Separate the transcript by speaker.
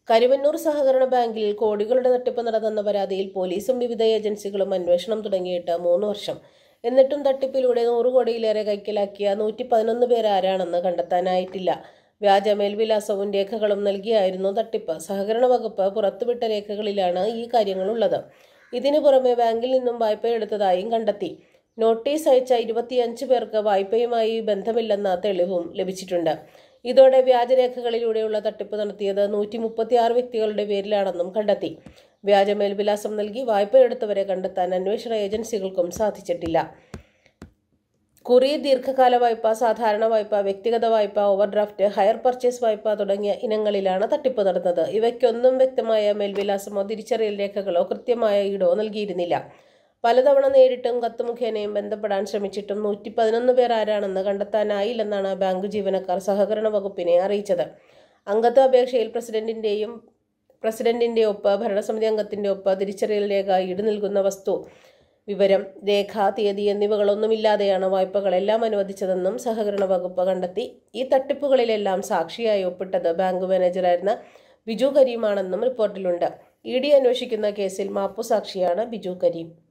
Speaker 1: കരുവന്നൂർ സഹകരണ ബാങ്കിൽ കോടികളുടെ തട്ടിപ്പ് നടന്നെന്ന പരാതിയിൽ പോലീസും വിവിധ ഏജൻസികളും അന്വേഷണം തുടങ്ങിയിട്ട് 3 വർഷം. എന്നിട്ടും തട്ടിപ്പിലൂടെ 100 കോടിയിലേറെ കൈക്കലാക്കിയ 111 പേർ ആരാണെന്ന് കണ്ടെത്താനായിട്ടില്ല. വ്യാജ മേൽവിലാസവും രേഖകളും നൽകിയായിരുന്നു തട്ടിപ്പ്. സഹകരണ വകുപ്പ് പുറത്തുവിട്ട രേഖകളിലാണ് ഈ കാര്യങ്ങളുള്ളത്. ഇതിനു പുറമെ ബാങ്കിൽ നിന്നും വായ്പയെടുത്തതായും കണ്ടെത്തി. നോട്ടീസ് അയച്ച 25 പേർക്ക് വായ്പയുമായി ബന്ധമില്ലെന്ന തെളിവും ലഭിച്ചിട്ടുണ്ട്. ഇതോടെ വ്യാജരേഖകളിലൂടെയുള്ള തട്ടിപ്പ് നടത്തിയത് 136 വ്യക്തികളുടെ പേരിലാണെന്നും കണ്ടെത്തി. വ്യാജ മേൽവിലാസം നൽകി വായ്പയെടുത്തവരെ കണ്ടെത്താൻ അന്വേഷണ ഏജൻസികൾക്കും സാധിച്ചിട്ടില്ല. കുറി, ദീർഘകാല വായ്പ, സാധാരണ വായ്പ, വ്യക്തിഗത വായ്പ, ഓവർഡ്രാഫ്റ്റ്, ഹയർ പർച്ചേസ് വായ്പ തുടങ്ങിയ ഇനങ്ങളിലാണ് തട്ടിപ്പ് നടന്നത്. ഇവയ്ക്കൊന്നും വ്യക്തമായ മേൽവിലാസമോ തിരിച്ചറിയൽ രേഖകളോ കൃത്യമായ ഈടോ നൽകിയിരുന്നില്ല. പലതവണ നേരിട്ടും കത്ത് മുഖേനയും ബന്ധപ്പെടാൻ ശ്രമിച്ചിട്ടും 111 പേർ ആരാണെന്ന് കണ്ടെത്താനായില്ലെന്നാണ് ബാങ്ക് ജീവനക്കാർ സഹകരണ വകുപ്പിനെ അറിയിച്ചത്. അംഗത്വ അപേക്ഷയിൽ പ്രസിഡന്റിന്റെ ഒപ്പ്, ഭരണസമിതി അംഗത്തിന്റെ ഒപ്പ്, തിരിച്ചറിയൽ രേഖ, ഈട് നൽകുന്ന വസ്തു വിവരം, രേഖ, തീയതി എന്നിവകളൊന്നുമില്ലാതെയാണ് വായ്പകളെല്ലാം അനുവദിച്ചതെന്നും സഹകരണ വകുപ്പ് കണ്ടെത്തി. ഈ തട്ടിപ്പുകളിലെല്ലാം സാക്ഷിയായി ഒപ്പിട്ടത് ബാങ്ക് മാനേജറായിരുന്ന ബിജു കരീമാണെന്നും റിപ്പോർട്ടിലുണ്ട്. ഇഡി അന്വേഷിക്കുന്ന കേസിൽ മാപ്പുസാക്ഷിയാണ് ബിജു കരീം.